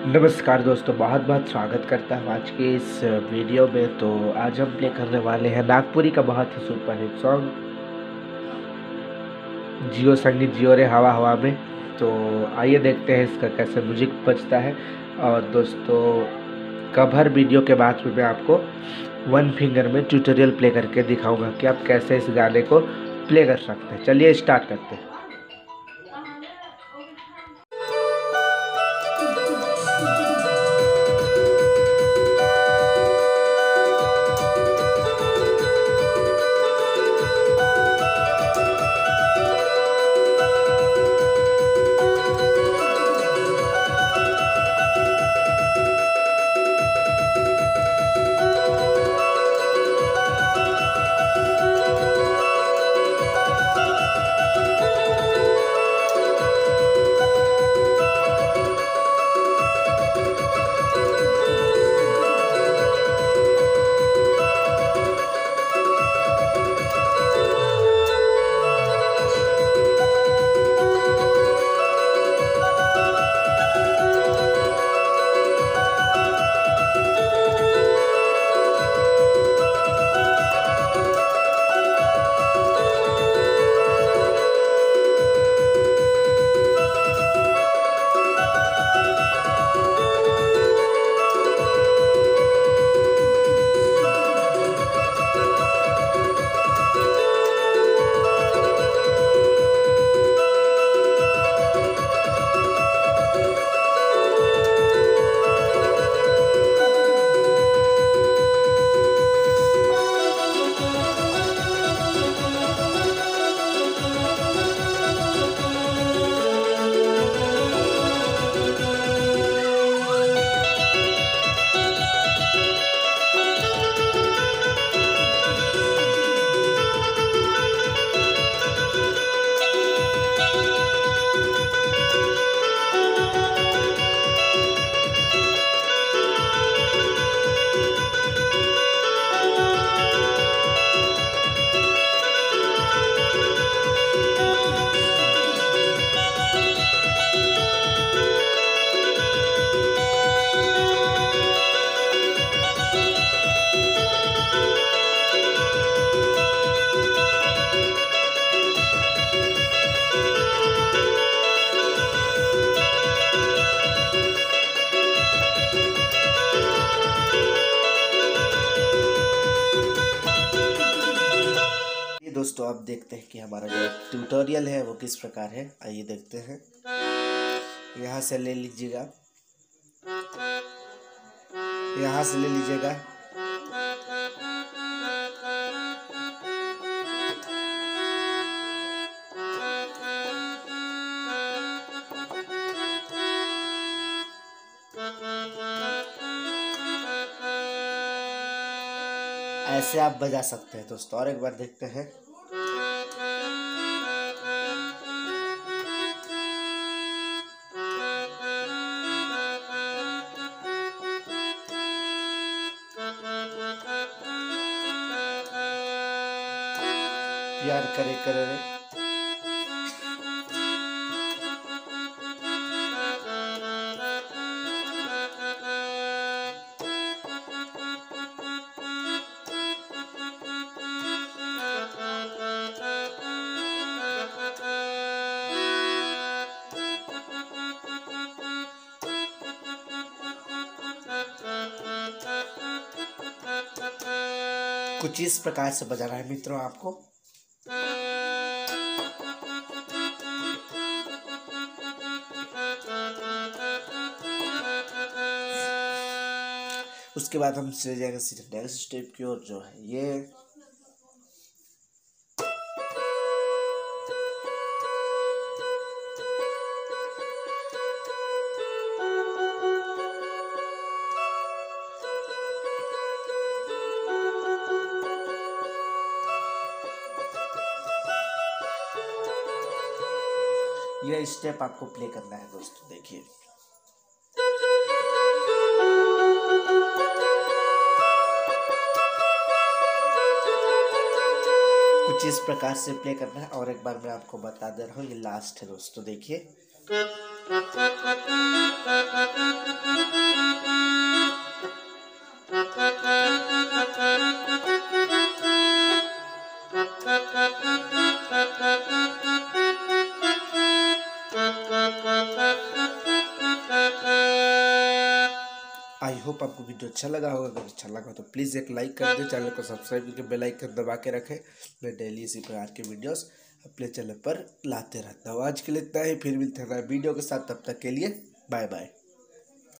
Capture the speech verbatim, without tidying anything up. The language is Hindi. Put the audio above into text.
नमस्कार दोस्तों, बहुत बहुत स्वागत करता हूँ आज के इस वीडियो में। तो आज हम प्ले करने वाले हैं नागपुरी का बहुत ही सुपर हिट सॉन्ग जियो संगीत जियो रे हवा हवा में। तो आइए देखते हैं इसका कैसे म्यूजिक बजता है। और दोस्तों, कवर वीडियो के बाद में मैं आपको वन फिंगर में ट्यूटोरियल प्ले करके दिखाऊंगा कि आप कैसे इस गाने को प्ले कर सकते हैं। चलिए स्टार्ट करते हैं। दोस्तों, अब देखते हैं कि हमारा जो ट्यूटोरियल है वो किस प्रकार है। आइए देखते हैं। यहाँ से ले लीजिएगा, यहाँ से ले लीजिएगा। ऐसे आप बजा सकते हैं दोस्तों। और एक बार देखते हैं। प्यार करे करे रे। कुछ इस प्रकार से बजाना है मित्रों आपको। उसके बाद हम चले जाएंगे सीधे नेक्स्ट स्टेप की ओर, जो है ये। ये स्टेप आपको प्ले करना है दोस्तों। देखिए, कुछ इस प्रकार से प्ले करना है। और एक बार मैं आपको बता दे रहा हूँ, ये लास्ट है दोस्तों। देखिए, आई होप आपको वीडियो अच्छा लगा होगा। अगर अच्छा लगा तो प्लीज़ एक लाइक कर दे, चैनल को सब्सक्राइब करके बेल आइकन दबा के रखें। मैं डेली इसी प्रकार के वीडियोस अपने चैनल पर लाते रहता हूँ। आज के लिए इतना ही, फिर मिलते हैं वीडियो के साथ, तब तक के लिए बाय बाय।